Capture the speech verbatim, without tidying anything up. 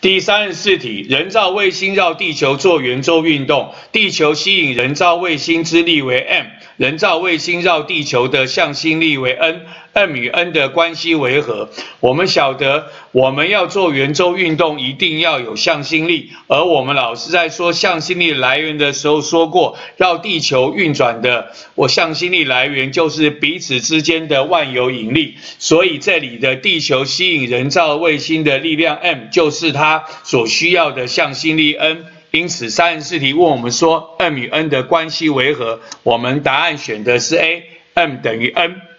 第三十四题，人造卫星绕地球做圆周运动，地球吸引人造卫星之力为 m， 人造卫星绕地球的向心力为 n，m 与 n 的关系为何？我们晓得，我们要做圆周运动，一定要有向心力，而我们老师在说向心力来源的时候说过，绕地球运转的我向心力来源就是彼此之间的万有引力，所以这里的地球吸引人造卫星的力量 m 就是它所需要的向心力 n， 因此三十四题问我们说 m 与 n 的关系为何？我们答案选的是 A， m 等于 n。